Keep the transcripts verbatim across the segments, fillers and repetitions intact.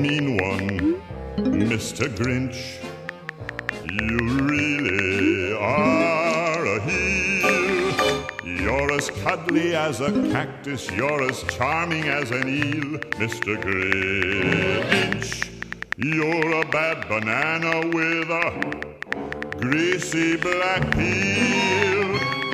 mean one, Mister Grinch. You really are a heel. You're as cuddly as a cactus, you're as charming as an eel, Mister Grinch. You're a bad banana with a greasy black peel.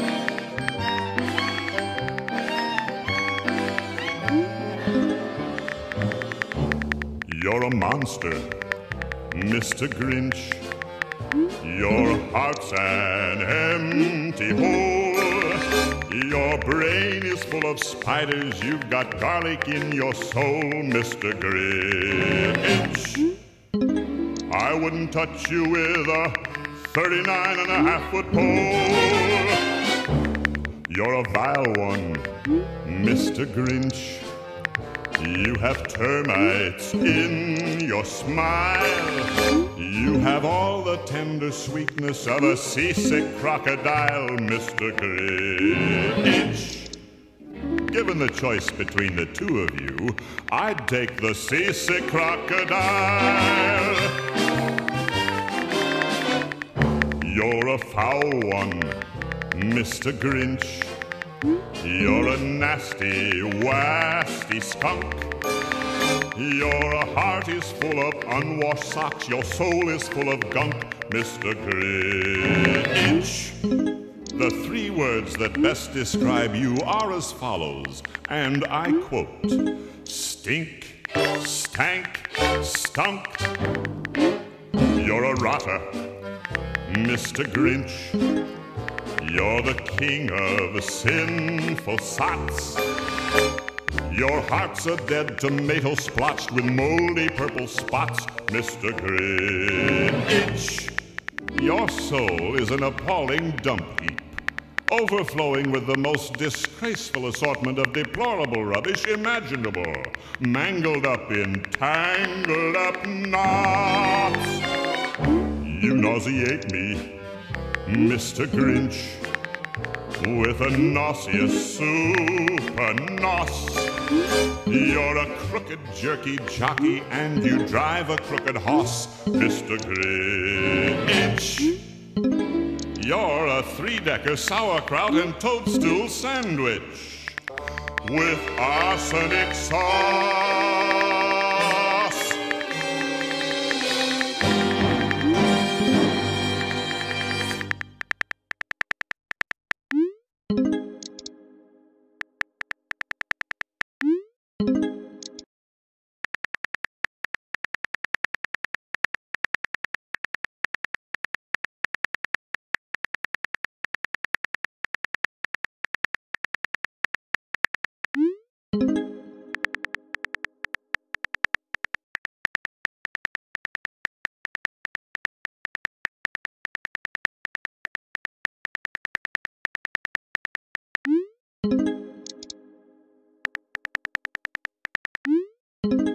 You're a monster, Mister Grinch. Your heart's an empty hole. Your brain is full of spiders. You've got garlic in your soul, Mister Grinch. I wouldn't touch you with a thirty-nine and a half foot pole. You're a vile one, Mister Grinch. You have termites in your smile. You have all the tender sweetness of a seasick crocodile, Mister Grinch. Given the choice between the two of you, I'd take the seasick crocodile. You're a foul one, Mister Grinch. You're a nasty, wasty skunk. Your heart is full of unwashed socks. Your soul is full of gunk, Mister Grinch. The three words that best describe you are as follows, and I quote: stink, stank, stunk. You're a rotter, Mister Grinch. You're the king of sinful sots. Your heart's a dead tomato splotched with moldy purple spots, Mister Grinch. Your soul is an appalling dump heap, overflowing with the most disgraceful assortment of deplorable rubbish imaginable, mangled up in tangled up knots. You nauseate me, Mister Grinch, with a nauseous super nos. You're a crooked jerky jockey and you drive a crooked hoss, Mister Grinch. You're a three-decker sauerkraut and toadstool sandwich with arsenic sauce. Thank you.